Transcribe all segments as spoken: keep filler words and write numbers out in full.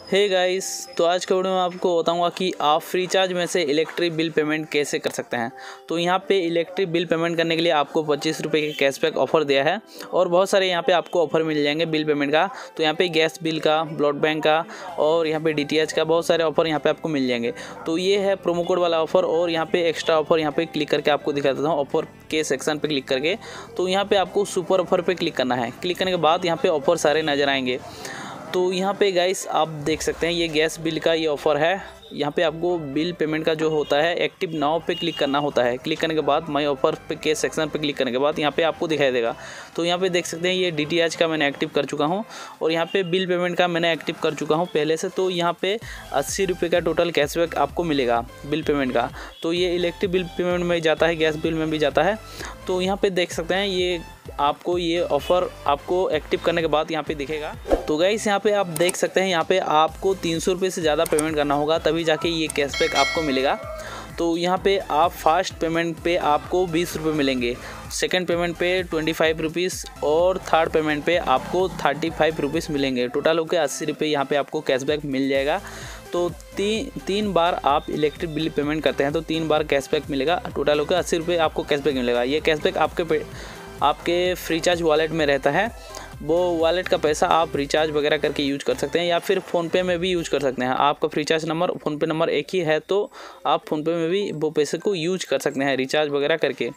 Hey guys, तो आज के वीडियो में आपको बताऊंगा कि आप फ्रीचार्ज में से इलेक्ट्रिक बिल पेमेंट कैसे कर सकते हैं। तो यहाँ पे इलेक्ट्रिक बिल पेमेंट करने के लिए आपको पच्चीस रुपये के कैशबैक ऑफर दिया है और बहुत सारे यहाँ पे आपको ऑफर मिल जाएंगे बिल पेमेंट का। तो यहाँ पे गैस बिल का, ब्रॉडबैंड का और यहाँ पे डी टी एच का बहुत सारे ऑफर यहाँ पे आपको मिल जाएंगे। तो ये है प्रोमो कोड वाला ऑफर और यहाँ पे एक्स्ट्रा ऑफर यहाँ पे क्लिक करके आपको दिखा देता हूँ। ऑफर के सेक्शन पे क्लिक करके तो यहाँ पे आपको सुपर ऑफर पे क्लिक करना है। क्लिक करने के बाद यहाँ पे ऑफर सारे नज़र आएंगे। तो यहाँ पे गाइस आप देख सकते हैं ये गैस बिल का ये ऑफ़र है। यहाँ पे आपको बिल पेमेंट का जो होता है एक्टिव नाउ पे क्लिक करना होता है। क्लिक करने के बाद माई ऑफर पे के सेक्शन पे क्लिक करने के बाद यहाँ पे आपको दिखाई देगा। तो यहाँ पे देख सकते हैं ये डी टी एच का मैंने एक्टिव कर चुका हूँ और यहाँ पे बिल पेमेंट का मैंने एक्टिव कर चुका हूँ पहले से। तो यहाँ पे अस्सी रुपये का टोटल कैशबैक आपको मिलेगा बिल पेमेंट का। तो ये इलेक्ट्रिक बिल पेमेंट में जाता है, गैस बिल में भी जाता है। तो यहाँ पे देख सकते हैं ये आपको ये ऑफ़र आपको एक्टिव करने के बाद यहाँ पे दिखेगा। तो गाइस यहाँ पे आप देख सकते हैं यहाँ पे आपको तीन सौ रुपये से ज़्यादा पेमेंट करना होगा तभी जाके ये कैशबैक आपको मिलेगा। तो यहाँ पे आप फर्स्ट पेमेंट पे आपको बीस रुपये मिलेंगे, सेकंड पेमेंट पे ट्वेंटी फाइव रुपीज़ और थर्ड पेमेंट पे आपको थर्टी फाइव रुपीज़ मिलेंगे। टोटल होकर अस्सी रुपये यहाँ पे आपको कैशबैक मिल जाएगा। तो तीन तीन बार आप इलेक्ट्रिक बिल पेमेंट करते हैं तो तीन बार कैशबैक मिलेगा। टोटल होकर अस्सी रुपये आपको कैशबैक मिलेगा। ये कैशबैक आपके पे आपके फ्रीचार्ज वॉलेट में रहता है। वो वॉलेट का पैसा आप रिचार्ज वगैरह करके यूज कर सकते हैं या फिर फ़ोनपे में भी यूज कर सकते हैं। आपका फ्रीचार्ज नंबर फ़ोनपे नंबर एक ही है तो आप फ़ोनपे में भी वो पैसे को यूज कर सकते हैं रिचार्ज वगैरह करके।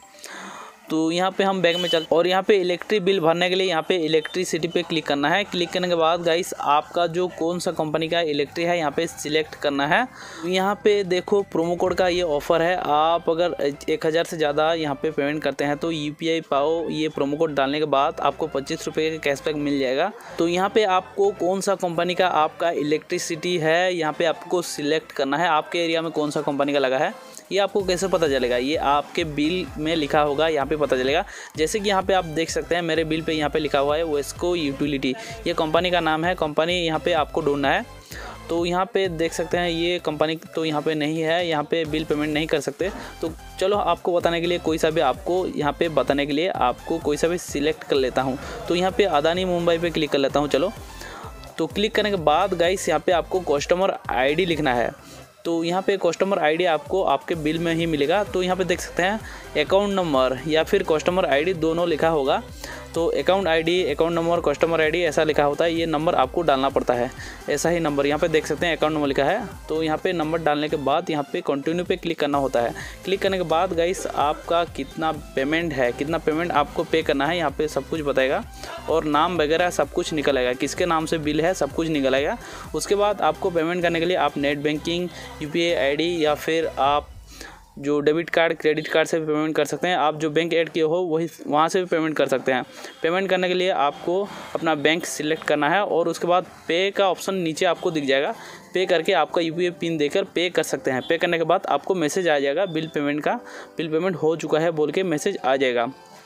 तो यहाँ पे हम बैंक में चल और यहाँ पे इलेक्ट्रिक बिल भरने के लिए यहाँ पे इलेक्ट्रिसिटी पे क्लिक करना है। क्लिक करने के बाद गाइस आपका जो कौन सा कंपनी का इलेक्ट्रिक है यहाँ पे सिलेक्ट करना है। यहाँ पे देखो प्रोमो कोड का ये ऑफ़र है। आप अगर एक हज़ार से ज़्यादा यहाँ पे पेमेंट करते हैं तो यू पी आई पाओ ये प्रोमो कोड डालने के बाद आपको पच्चीस रुपये का कैशबैक मिल जाएगा। तो यहाँ पे आपको कौन सा कंपनी का आपका इलेक्ट्रिसिटी है यहाँ पे आपको सिलेक्ट करना है। आपके एरिया में कौन सा कंपनी का लगा है ये आपको कैसे पता चलेगा, ये आपके बिल में लिखा होगा, यहाँ पे पता चलेगा। जैसे कि यहाँ पे आप देख सकते हैं मेरे बिल पे यहाँ पे लिखा हुआ है वेस्को यूटिलिटी, ये कंपनी का नाम है। कंपनी यहाँ पे आपको ढूंढना है। तो यहाँ पे देख सकते हैं ये कंपनी तो यहाँ पे नहीं है, यहाँ पे बिल पेमेंट नहीं कर सकते। तो चलो आपको बताने के लिए कोई सा भी आपको यहाँ पे बताने के लिए आपको कोई सा भी सिलेक्ट कर लेता हूँ। तो यहाँ पे अदानी मुंबई पे क्लिक कर लेता हूँ। चलो तो क्लिक करने के बाद गाइस यहाँ पे आपको कस्टमर आई डी लिखना है। तो यहाँ पे कस्टमर आईडी आपको आपके बिल में ही मिलेगा। तो यहाँ पे देख सकते हैं अकाउंट नंबर या फिर कस्टमर आईडी दोनों लिखा होगा। तो account ID, account number, customer ID ऐसा लिखा होता है। ये नंबर आपको डालना पड़ता है, ऐसा ही नंबर यहाँ पे देख सकते हैं अकाउंट नंबर लिखा है। तो यहाँ पे नंबर डालने के बाद यहाँ पे कंटिन्यू पे क्लिक करना होता है। क्लिक करने के बाद गाइस आपका कितना पेमेंट है, कितना पेमेंट आपको पे करना है यहाँ पे सब कुछ बताएगा और नाम वगैरह सब कुछ निकल आएगा, किसके नाम से बिल है सब कुछ निकल आएगा। उसके बाद आपको पेमेंट करने के लिए आप net banking, U P I I D या फिर आप जो डेबिट कार्ड, क्रेडिट कार्ड से भी पेमेंट कर सकते हैं। आप जो बैंक ऐड किए हो वही वहाँ से भी पेमेंट कर सकते हैं। पेमेंट करने के लिए आपको अपना बैंक सिलेक्ट करना है और उसके बाद पे का ऑप्शन नीचे आपको दिख जाएगा। पे करके आपका यू पी आई पिन देकर पे कर सकते हैं। पे करने के बाद आपको मैसेज आ जाएगा बिल पेमेंट का, बिल पेमेंट हो चुका है बोल के मैसेज आ जाएगा।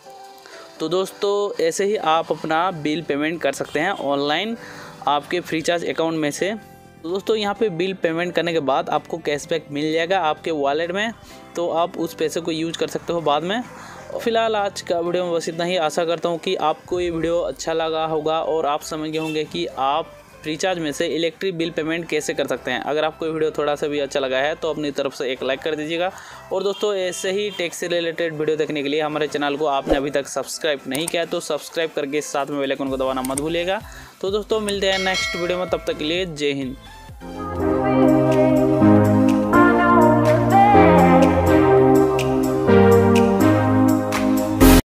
तो दोस्तों ऐसे ही आप अपना बिल पेमेंट कर सकते हैं ऑनलाइन आपके फ्रीचार्ज अकाउंट में से। तो दोस्तों यहाँ पे बिल पेमेंट करने के बाद आपको कैशबैक मिल जाएगा आपके वॉलेट में। तो आप उस पैसे को यूज कर सकते हो बाद में। फ़िलहाल आज का वीडियो में बस इतना ही। आशा करता हूँ कि आपको ये वीडियो अच्छा लगा होगा और आप समझ गए होंगे कि आप फ्रीचार्ज में से इलेक्ट्रिक बिल पेमेंट कैसे कर सकते हैं। अगर आपको ये वीडियो थोड़ा सा भी अच्छा लगा है तो अपनी तरफ से एक लाइक कर दीजिएगा। और दोस्तों ऐसे ही टेक से रिलेटेड वीडियो देखने के लिए हमारे चैनल को आपने अभी तक सब्सक्राइब नहीं किया तो सब्सक्राइब करके साथ में बेल आइकन को दबाना मत भूलिएगा। तो दोस्तों मिलते हैं नेक्स्ट वीडियो में, तब तक के लिए जय हिंद।